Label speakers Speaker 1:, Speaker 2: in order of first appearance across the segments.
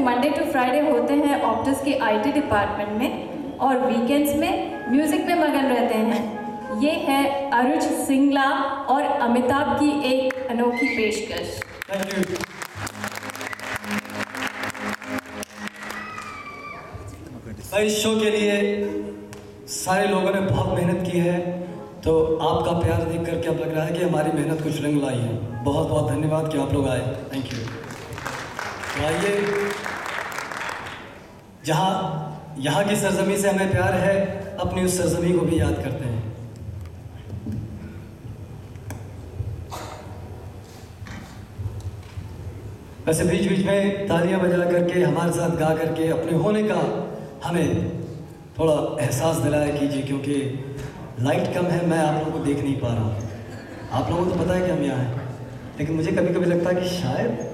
Speaker 1: Monday to Friday होते हैं Optus के आईटी डिपार्टमेंट में और वीकेंड्स में म्यूजिक में मगन रहते हैं। ये है अरुज सिंगला और अमिताभ की एक अनोखी पेशकश।
Speaker 2: Thank you. इस शो के लिए सारे लोगों ने बहुत मेहनत की है, तो आपका प्यार देख करके अब लग रहा है कि हमारी मेहनत कुछ रंग लाई है। बहुत बहुत धन्यवाद कि आप लोग आए। Thank you. तो आइए, जहाँ यहाँ की सरजमी से हमें प्यार है, अपनी उस सरजमी को भी याद करते हैं। वैसे बीच बीच में तालियां बजा करके हमारे साथ गा करके अपने होने का हमें थोड़ा एहसास दिलाया कीजिए, क्योंकि लाइट कम है, मैं आप लोगों को देख नहीं पा रहा हूँ। आप लोगों को तो पता है कि हम यहाँ हैं, लेकिन मुझे कभी कभी लगता है कि शायद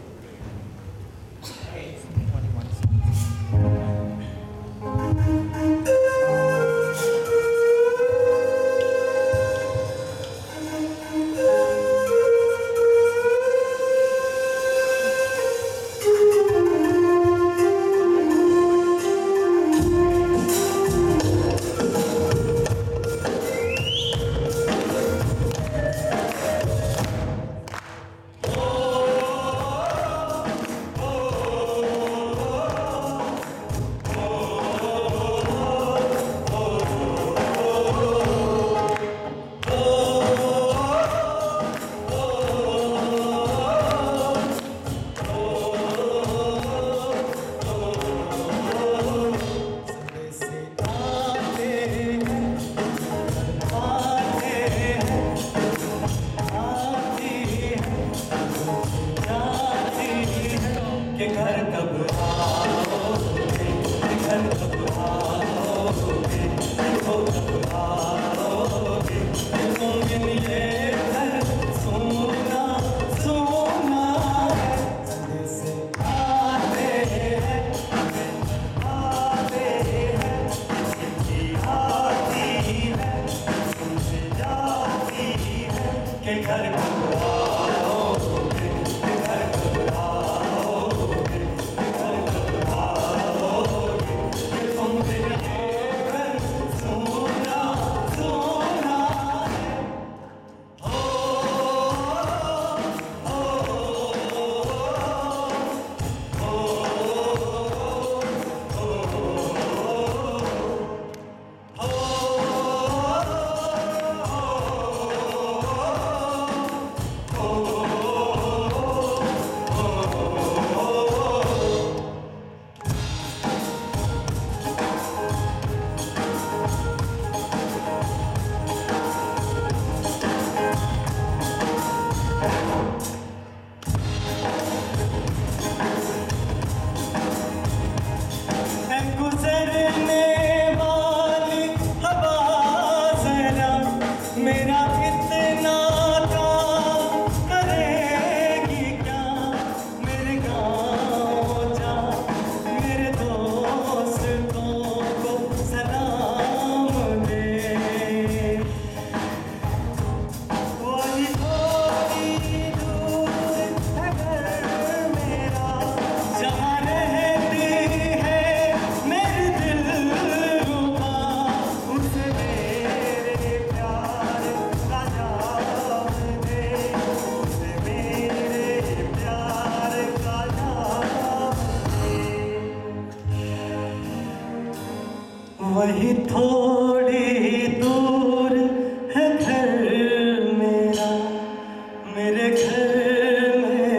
Speaker 3: वही थोड़ी दूर है घर मेरा, मेरे घर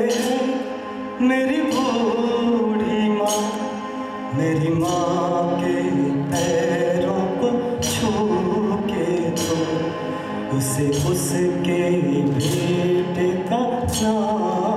Speaker 3: में मेरी बूढ़ी माँ, मेरी माँ के पैरों को छू के तो उसे उसके बेटे का नाम